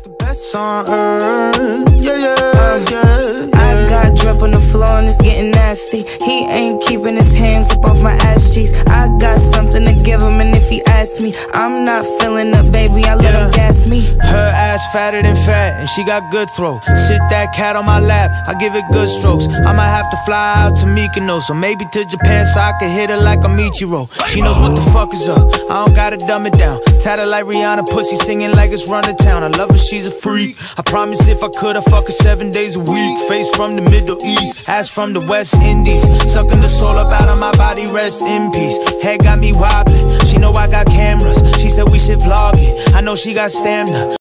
the best on earth. Yeah. I got drip on the floor and it's getting nasty. He ain't keeping his hands up off my ass cheeks. I got something to give him, and if he asks me, I'm not filling up, baby, I let him gas me. Her ass fatter than fat, and she got good throw. Sit that cat on my lap, I give it good strokes. I might have to fly out to Mykonos, or maybe to Japan, so I can hit her like a Michiro. She knows what the fuck is up, I don't gotta dumb it down. Tatted like Rihanna, pussy singing like it's run to town. I love her, she's a freak. I promise if I could, I'd fuck her 7 days a week. Face from the Middle East, ass from the West Indies. Sucking the soul up out of my body, rest in peace. Head got me wobbling, she know I got cameras. She said we should vlog it, I know she got stamina.